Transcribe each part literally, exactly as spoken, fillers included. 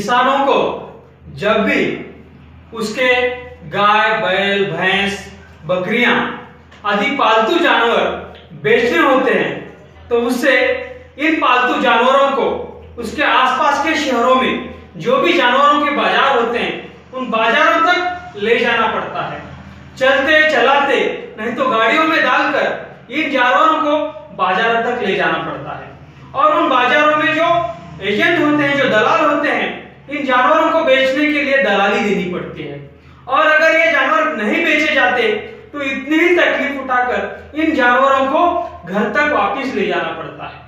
किसानों को जब भी उसके गाय, बैल, भैंस, बकरियां आदि पालतू जानवर बेचने होते हैं तो उससे इन पालतू जानवरों को उसके आसपास के शहरों में जो भी जानवरों के बाजार होते हैं उन बाजारों तक ले जाना पड़ता है, चलते चलाते, नहीं तो गाड़ियों में डालकर इन जानवरों को बाजारों तक ले जाना पड़ता है। और उन बाजारों में जो एजेंट होते हैं, जो दलाल होते हैं, इन जानवरों को बेचने के लिए दलाली देनी पड़ती है। और अगर ये जानवर नहीं बेचे जाते तो इतनी ही तकलीफ उठाकर इन जानवरों को घर तक वापस ले जाना पड़ता है।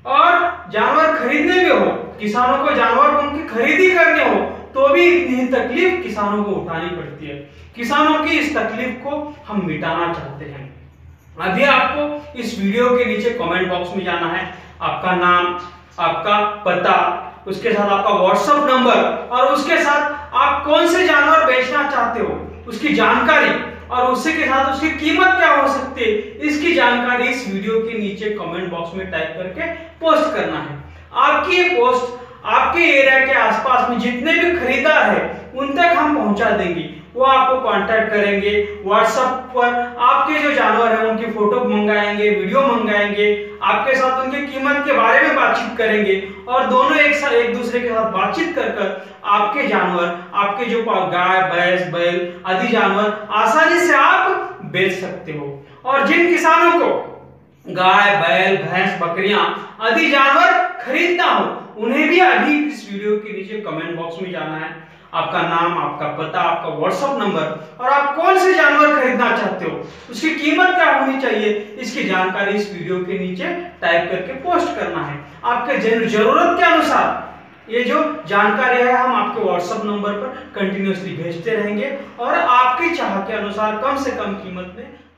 और जानवर खरीदने भी हो, किसानों को जानवर उनकी खरीदी करने हो तो भी इतनी ही तकलीफ किसानों को उठानी पड़ती है। किसानों की इस तकलीफ को हम मिटाना चाहते हैं। अभी आपको इस वीडियो के नीचे कमेंट बॉक्स में जाना है, आपका नाम, आपका पता, उसके साथ आपका व्हाट्सएप नंबर और उसके साथ आप कौन से जानवर बेचना चाहते हो उसकी जानकारी और उसी के साथ उसकी कीमत क्या हो सकती है इसकी जानकारी इस वीडियो के नीचे कमेंट बॉक्स में टाइप करके पोस्ट करना है। आपकी ये पोस्ट आपके एरिया के आसपास में जितने भी खरीदार है उन तक हम पहुंचा देंगे। वो आपको कांटेक्ट करेंगे व्हाट्सएप पर, आपके जो जानवर है उनकी फोटो मंगाएंगे, वीडियो मंगाएंगे, आपके साथ उनकी कीमत के बारे में बातचीत करेंगे और दोनों एक साथ एक दूसरे के साथ बातचीत कर कर आपके जानवर, आपके जो गाय, भैंस, बैल आदि जानवर आसानी से आप बेच सकते हो। और जिन किसानों को गाय, बैल, भैंस, बकरियां आदि जानवर खरीदना हो उन्हें भी अभी इस वीडियो के नीचे कमेंट बॉक्स में जाना है, आपका नाम, आपका पता, आपका व्हाट्सएप नंबर और आप कौन से जानवर खरीदना चाहते हो, उसकी कीमत क्या होनी चाहिए, इसकी जानकारी इस वीडियो के नीचे टाइप करके पोस्ट करना है। आपके जरूरत के अनुसार ये जो जानकारी है हम आपके व्हाट्सएप नंबर पर कंटिन्यूअसली भेजते रहेंगे और आपकी चाह के अनुसार कम से कम कीमत में